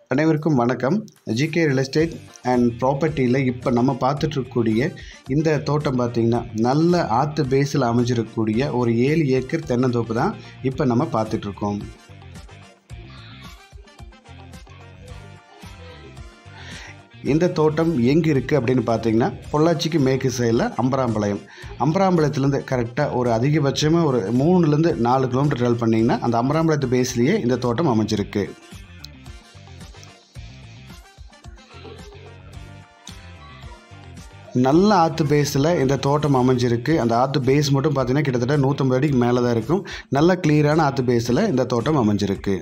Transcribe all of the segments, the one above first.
அனைவருக்கும் வணக்கம். GK real estate and ப்ராப்பர்ட்டியில் இப்போ நம்ம பார்த்துட்ருக்கக்கூடிய இந்த தோட்டம் பார்த்திங்கன்னா நல்ல ஆற்று பேஸில் அமைஞ்சிருக்கக்கூடிய ஒரு 7 ஏக்கர் தென்னந்தோப்பு தான் இப்போ நம்ம பார்த்துட்ருக்கோம். இந்த தோட்டம் எங்கே இருக்குது அப்படின்னு பார்த்தீங்கன்னா பொள்ளாச்சிக்கு மேற்கு சைடில் அம்பராம்பாளையத்துலேருந்து கரெக்டாக ஒரு அதிகபட்சமாக ஒரு 3லேருந்து 4 கிலோமீட்டர் ட்ராவல் பண்ணிங்கன்னா அந்த அம்பராம்பாளையத்து பேஸ்லேயே இந்த தோட்டம் அமைஞ்சிருக்கு. நல்ல ஆற்று பேஸில் இந்த தோட்டம் அமைஞ்சிருக்கு. அந்த ஆற்று பேஸ் மட்டும் பார்த்திங்கன்னா கிட்டத்தட்ட 150 அடிக்கு மேலே தான் இருக்கும். நல்ல கிளியரான ஆற்று பேஸில் இந்த தோட்டம் அமைஞ்சிருக்கு.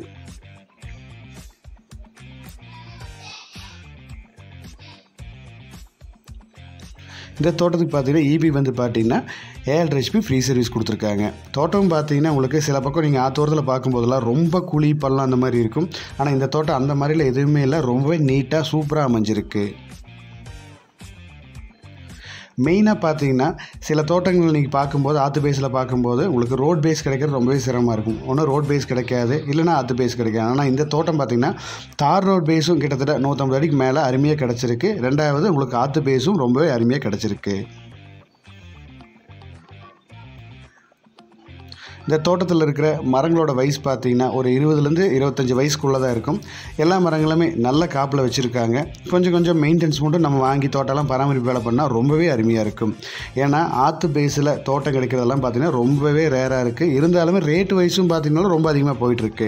இந்த தோட்டத்துக்கு பார்த்தீங்கன்னா ஈபி வந்து பார்த்தீங்கன்னா 7 HP ஃப்ரீ சர்வீஸ் கொடுத்துருக்காங்க. தோட்டம் பார்த்தீங்கன்னா உங்களுக்கு சில பக்கம் நீங்கள் ஆத்தோரத்தில் பார்க்கும்போதெல்லாம் ரொம்ப குழி பள்ளம் அந்த மாதிரி இருக்கும். ஆனால் இந்த தோட்டம் அந்த மாதிரிலாம் எதுவுமே இல்லை. ரொம்பவே நீட்டாக சூப்பராக அமைஞ்சிருக்கு. மெயினாக பார்த்தீங்கன்னா சில தோட்டங்கள் நீங்கள் பார்க்கும்போது ஆற்று பேஸில் பார்க்கும்போது உங்களுக்கு ரோட் பேஸ் கிடைக்கிறது ரொம்பவே சிரமமாக இருக்கும். ஒன்றும் ரோட் பேஸ் கிடைக்காது, இல்லைனா ஆற்று பேஸ் கிடைக்காது. ஆனால் இந்த தோட்டம் பார்த்திங்கன்னா தார் ரோட் பேஸும் கிட்டத்தட்ட 150 அடிக்கு மேலே அருமையாக கிடச்சிருக்கு. ரெண்டாவது உங்களுக்கு ஆற்று பேஸும் ரொம்பவே அருமையாக கிடச்சிருக்கு. இந்த தோட்டத்தில் இருக்கிற மரங்களோட வயசு பார்த்திங்கன்னா ஒரு 20லேருந்து 25 வயசுக்குள்ளே தான் இருக்கும். எல்லா மரங்களுமே நல்ல காப்பில் வச்சுருக்காங்க. கொஞ்சம் மெயின்டெனன்ஸ் மட்டும் நம்ம வாங்கி தோட்டம்லாம் பராமரிப்பு வேலை பண்ணால் ரொம்பவே அருமையாக இருக்கும். ஏன்னா ஆற்று பேஸில் தோட்டம் கிடைக்கிறதெல்லாம் பார்த்திங்கன்னா ரொம்பவே ரேராக இருக்குது. இருந்தாலுமே ரேட்டு வைஸும் பார்த்திங்கனாலும் ரொம்ப அதிகமாக போயிட்டுருக்கு.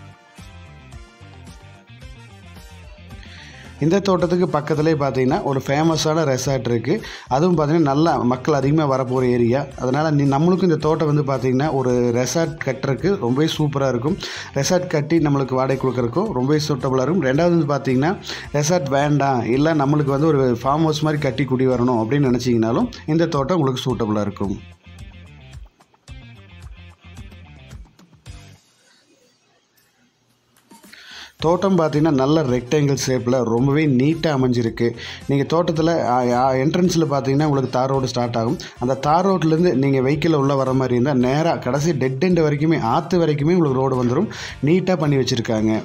இந்த தோட்டத்துக்கு பக்கத்துலேயே பார்த்தீங்கன்னா ஒரு ஃபேமஸான ரெசார்ட் இருக்குது. அதுவும் பார்த்திங்கன்னா நல்லா மக்கள் அதிகமாக வரப்போகிற ஏரியா. அதனால் நம்மளுக்கும் இந்த தோட்டம் வந்து பார்த்திங்கன்னா ஒரு ரெசார்ட் கட்டுறதுக்கு ரொம்பவே சூப்பராக இருக்கும். ரெசார்ட் கட்டி நம்மளுக்கு வாடகை கொடுக்குறக்கும் ரொம்பவே சூட்டபுளாக இருக்கும். ரெண்டாவது வந்து பார்த்திங்கன்னா ரெசார்ட் வேண்டாம், இல்லை நம்மளுக்கு வந்து ஒரு ஃபார்ம் ஹவுஸ் மாதிரி கட்டி குடி வரணும் அப்படின்னு நினச்சிங்கனாலும் இந்த தோட்டம் உங்களுக்கு சூட்டபுளாக இருக்கும். தோட்டம் பார்த்திங்கன்னா நல்ல ரெக்டாங்கிள் ஷேப்பில் ரொம்பவே நீட்டாக அமைஞ்சிருக்கு. நீங்கள் தோட்டத்தில் என்ட்ரன்ஸில் பார்த்தீங்கன்னா உங்களுக்கு தார் ரோடு ஸ்டார்ட் ஆகும். அந்த தார் ரோட்லேருந்து நீங்கள் வெஹிக்கிளில் உள்ளே வர மாதிரி இருந்தால் நேராக கடைசி டெட் எண்ட் வரைக்குமே ஆற்று வரைக்குமே உங்களுக்கு ரோடு வந்துடும். நீட்டாக பண்ணி வச்சுருக்காங்க.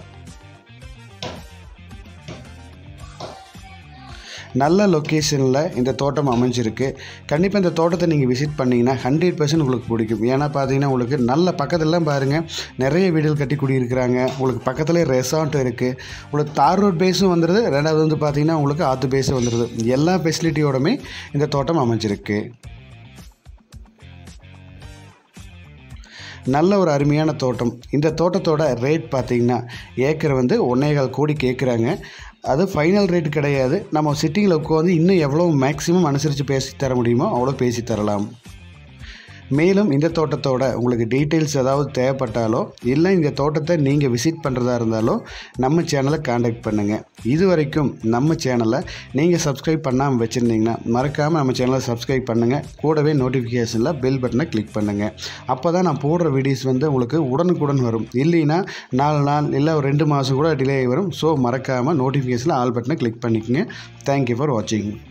நல்ல லொக்கேஷனில் இந்த தோட்டம் அமைஞ்சிருக்கு. கண்டிப்பாக இந்த தோட்டத்தை நீங்கள் விசிட் பண்ணிங்கன்னா 100% உங்களுக்கு பிடிக்கும். ஏன்னா பார்த்தீங்கன்னா உங்களுக்கு நல்ல பக்கத்துலலாம் பாருங்கள் நிறைய வீடுகள் கட்டி குடியிருக்கிறாங்க. உங்களுக்கு பக்கத்துலேயே ரெசார்ட் இருக்குது. உங்களுக்கு தார் ரோட் பேஸும் வந்துடுது. ரெண்டாவது வந்து பார்த்திங்கன்னா உங்களுக்கு ஆற்று பேஸும் வந்துடுது. எல்லா ஃபெசிலிட்டியோடுமே இந்த தோட்டம் அமைஞ்சிருக்கு. நல்ல ஒரு அருமையான தோட்டம். இந்த தோட்டத்தோட ரேட் பார்த்திங்கன்னா ஏக்கர் வந்து 1.25 கோடி கேட்குறாங்க. அது ஃபைனல் ரேட் கிடையாது. நம்ம சிட்டிங்கில் உட்காந்து இன்னும் எவ்வளோ மேக்ஸிமம் அனுசரித்து பேசி தர முடியுமோ அவ்வளோ பேசி தரலாம். மேலும் இந்த தோட்டத்தோட உங்களுக்கு டீட்டெயில்ஸ் ஏதாவது தேவைப்பட்டாலோ இல்லை இந்த தோட்டத்தை நீங்கள் விசிட் பண்ணுறதா இருந்தாலோ நம்ம சேனலை காண்டாக்ட் பண்ணுங்கள். இது வரைக்கும் நம்ம சேனலை நீங்கள் சப்ஸ்கிரைப் பண்ணாமல் வச்சுருந்தீங்கன்னா மறக்காமல் நம்ம சேனலை சப்ஸ்கிரைப் பண்ணுங்கள். கூடவே நோட்டிஃபிகேஷனில் பெல் பட்டனை கிளிக் பண்ணுங்கள். அப்போ தான் நான் போடுற வீடியோஸ் வந்து உங்களுக்கு உடனுக்குடன் வரும். இல்லைன்னா 4 நாள் இல்லை ஒரு 2 மாதம் கூட டிலே வரும். ஸோ மறக்காமல் நோட்டிஃபிகேஷனில் ஆல் பட்டனை கிளிக் பண்ணிக்கோங்க. தேங்க்யூ ஃபார் வாட்சிங்.